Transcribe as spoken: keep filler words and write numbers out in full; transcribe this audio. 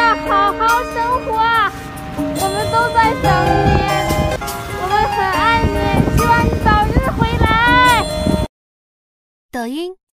要好好生活啊！我们都在想你，我们很爱你，希望你早日回来。 抖音、